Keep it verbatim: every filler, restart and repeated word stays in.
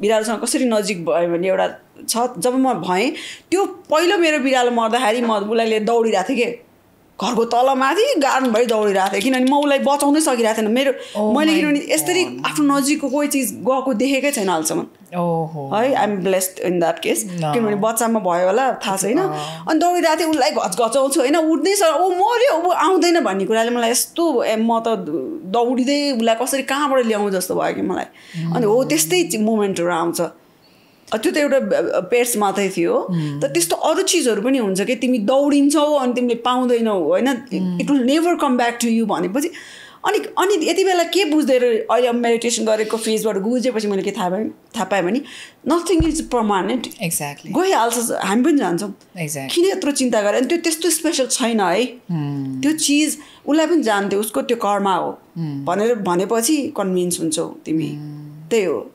बिरालोसँग कसरी नजिक भयो भने एउटा छ जब म भएँ त्यो पहिलो मेरो बिरालो मर्दाखेरि म उसलाई दौडिरहेको थिएँ कि घरको तलमाथि गार्डनभरि दौडिरहेको थिएँ किनभने म उसलाई बचाउनै सकिरहेको थिएन मेरो मैले किनभने यसरी आफ्नो नजिकको कोही चिज गएको देखेकै छैन अहिलेसम्म है I am blessed in that case किनभने बच्चामा भयो होला थाहा छैन अनि दौडिरहेको थिएँ उसलाई घचघचाउँछु होइन उठ्दैछ ऊ मऱ्यो ऊ आउँदैन भन्ने कुराले मलाई यस्तो म त दौडिँदै उसलाई कसरी कहाँबाट ल्याउँ जस्तो भयो कि मलाई अनि हो त्यस्तै मोमेन्टहरू आउँछ त्यो त एउटा पेट्स मात्रै थियो तर त्यस्तो अरू चिजहरू पनि हुन्छ कि तिमी दौडिन्छौ अनि तिमीले पाउँदैनौ होइन it will never come back to you भनेपछि अनि अनि यति बेला के बुझ्दै अहिले मेडिटेसन गरेको फेजबाट बुझेपछि मैले के थाहा पाएँ थाहा पाएँ भने नथिङ इज पर्मानेन्ट एक्ज्याक्टली गइहाल्छ हामी पनि जान्छौँ किन यत्रो चिन्ता गरे अनि त्यो त्यस्तो स्पेसल छैन है त्यो चिज उसलाई पनि जान्थ्यो उसको त्यो कर्मा हो भनेर भनेपछि कन्भिन्स हुन्छौ तिमी त्यही हो